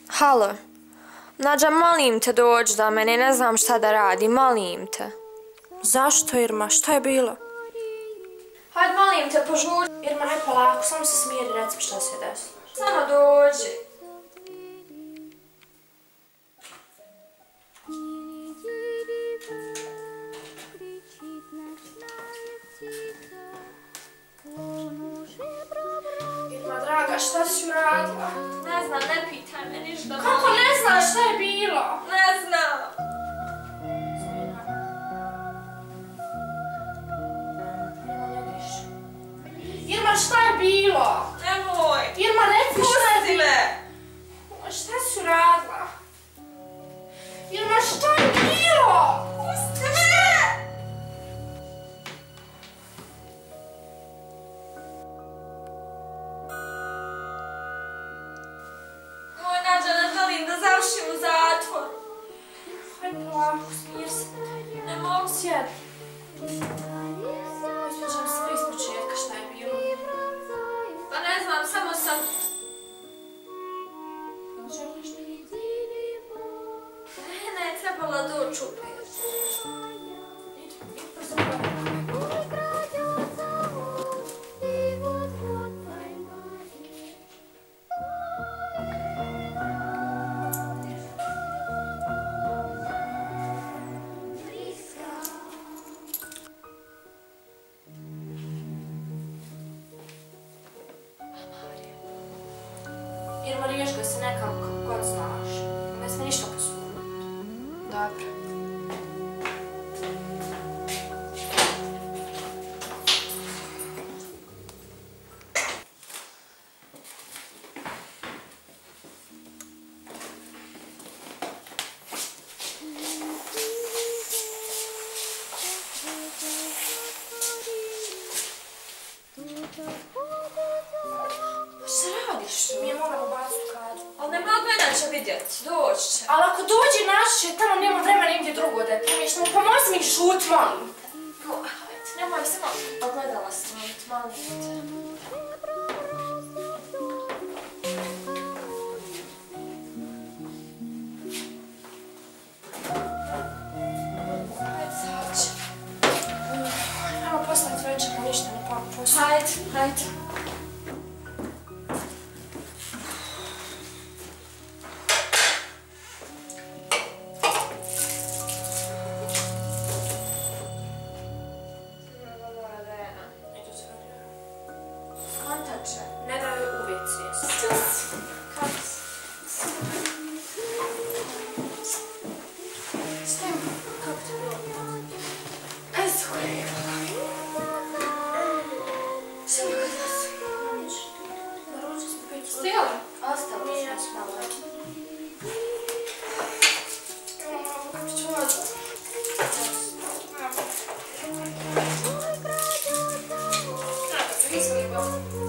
Halo. Nađa, molim te dođi do mene, ne znam šta da radim, molim te. Zašto, Irma? Šta je bilo? Hajde, molim te, požuri. Irma, hajde polako, samo se smiri, reci mi šta se je desilo. Samo dođi. Irma, draga, šta si uradila? Ne znam, ne pitaj me ništa. Kako ne znaš šta je bilo? Ne znam. Irma, šta je bilo? Nemoj. Irma, reci šta je bilo? me. Šta si uradila? Irma, šta je bilo? Pusti me. Moj Nađa, ne želim da završim u zatvoru. Hajde polako, smir se. Ne mogu. Sjedi. Ispričam sve iz početka šta je bilo. Pa ne znam, samo sam... Ne, trebala doći u pet. Irma, riješ ga se nekako kako god znaš. Ne sme ništa posumnjati. Dobro. Šta radiš tu? Mi moramo baciti u kadru. Ali ne mogu inače vidjeti, doći će. Ali ako dođe naći će, tamo nema vremena nigdje drugo da je primiještamo. Pomozi mi šut, molim te. Hajde, nemoj samo ogledala staviti, molim te. Hajde, sad će. Ajmo postaviti večer, ništa ne pa postaviti. Hajde, hajde. Ne da joj u WC. Kako si? Stim, kako ti bilo? Aj, svoje. Samo kada si. Naručili smo piću. Stila? Ostalo sam malo. Kako ću vođu? Kada se izgleda?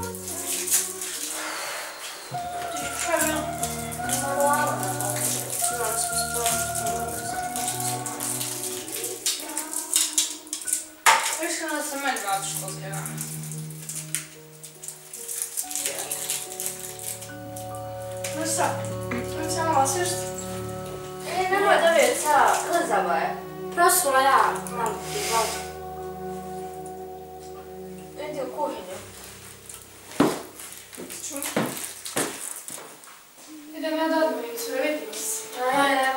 Iskreno sam meni vrati školske rane. No šta? Imam se malo svišti? Nemoj da vidjeti, sada, klizava je. Prosula ja, malo ti vodu. Idi u kuhinju. Čuj. Idem ja da odmojim sve, vidimo se. Ajde.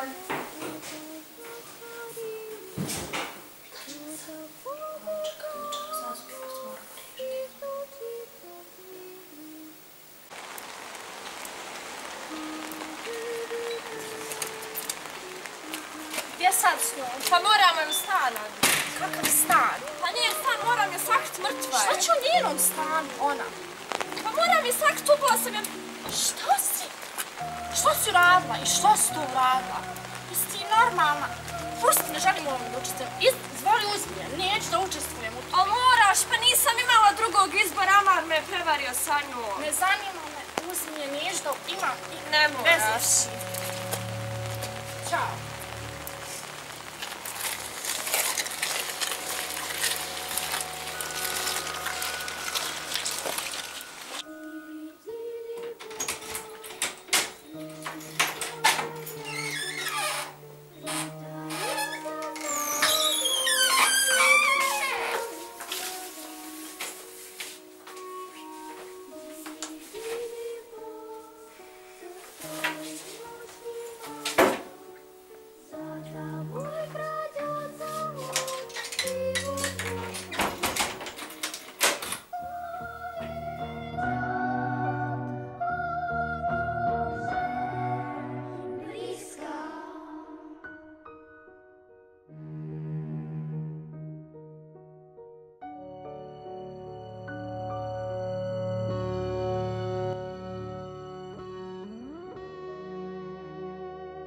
Gdje sad s njom? Pa moramo ju stan. Kakav stan? Pa nije stan, moram je sakriti, mrtva je. Šta će u njenom stanu, ona? Pa moram je sakriti, upala sam je... Što si? Što si uradila i što si tu uradila? Jesi ti normalna? Pusti, ne želim ovom da učestvujem. Izvoli uzmi je, neću da učestvujem u to. Ali moraš, pa nisam imala drugog izbora, Amar me je prevario sa njom. Ne zanima me, uzmi je, neću da imam Ne moraš. Ćao.